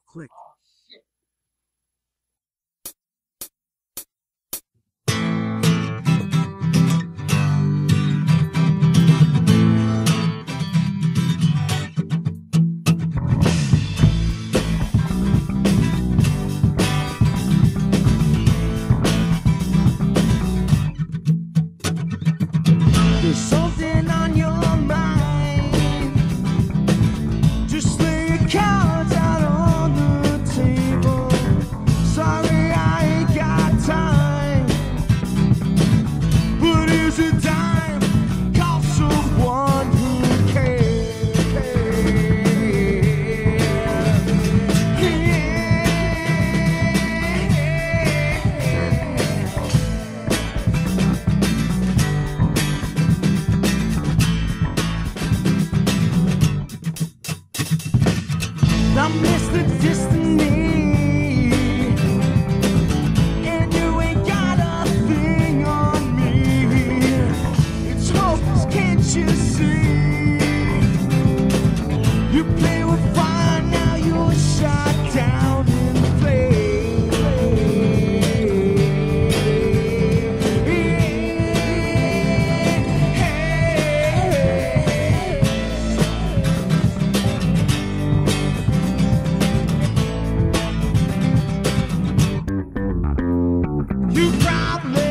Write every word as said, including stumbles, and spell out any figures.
Click. There's something on your mind. Just lay your cards out on the table. Sorry, I ain't got time. But here's a dime, cost of one who cares. I miss the destiny, and you ain't got a thing on me. It's hopeless, can't you see? You play with fire, now you're shot down in flames. You probably